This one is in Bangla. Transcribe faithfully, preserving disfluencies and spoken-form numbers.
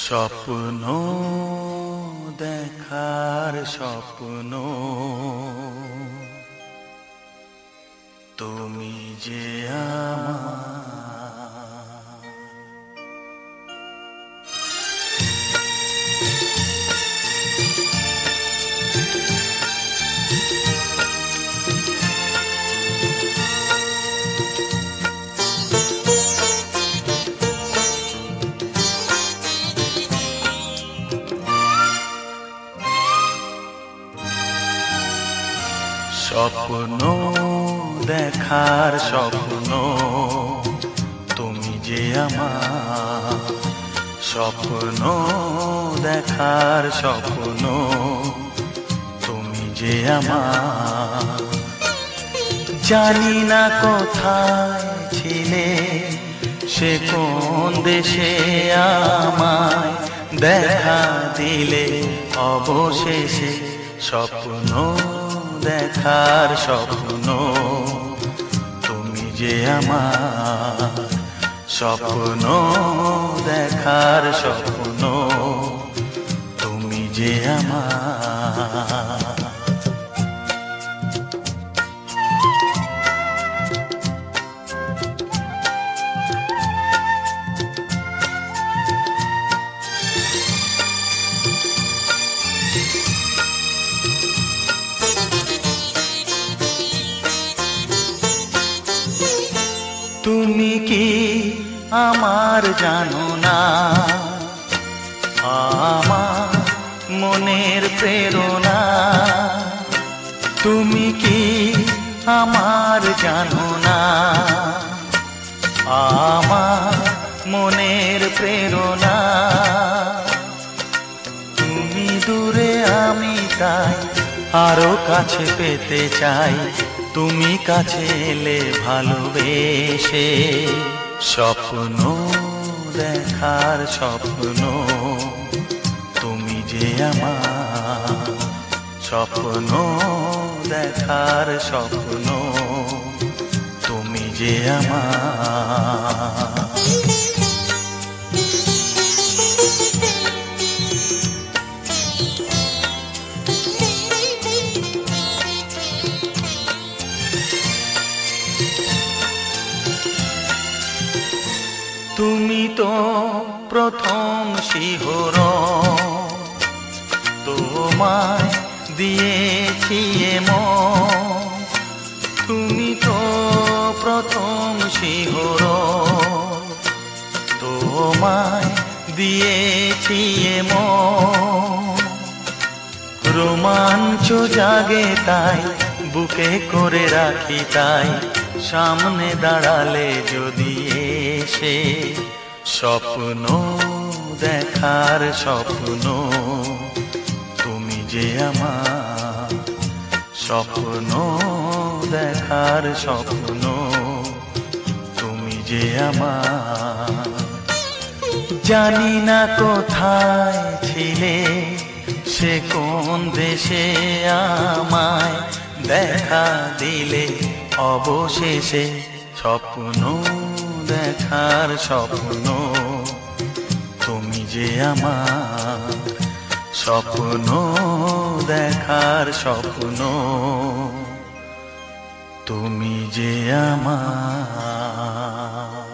স্বপ্ন দেখার স্বপ্ন তুমি যে আমার স্বপ্ন দেখার স্বপ্ন তুমি যে আমার স্বপ্ন দেখার স্বপ্ন তুমি যে আমার জানি না কোথায় ছিলে সে কোন দেশে আমায় দেখা দিলে অবশেষে স্বপ্ন দেখার স্বপ্ন তুমি যে আমার স্বপ্ন দেখার স্বপ্ন তুমি যে আমার তুমি কি আমার জানো না আমার মনের প্রেরণা তুমি কি আমার জানো না আমার মনের প্রেরণা তুমি দূরে আমি তাই আরো কাছে পেতে চাই তুমি কাছে এলে ভালোবেসে স্বপ্ন দেখার স্বপ্ন তুমি যে আমার স্বপ্ন দেখার স্বপ্ন তুমি যে আমার তুমি তো প্রথম শিহরণ তোমায় দিয়েছি মন তুমি তো প্রথম শিহরণ তোমায় দিয়েছি মন রোমাঞ্চ জাগে তাই বুকে করে রাখি তাই সামনে দাঁড়ালে যদি এসে স্বপ্ন দেখার স্বপ্ন তুমি যে আমার স্বপ্ন দেখার স্বপ্ন তুমি যে আমার জানি না কোথায় ছিলে সে কোন দেশে আমায় দেখা দিলে অবশেষে স্বপ্ন দেখার স্বপ্ন তুমি যে আমার স্বপ্ন দেখার স্বপ্ন তুমি যে আমার।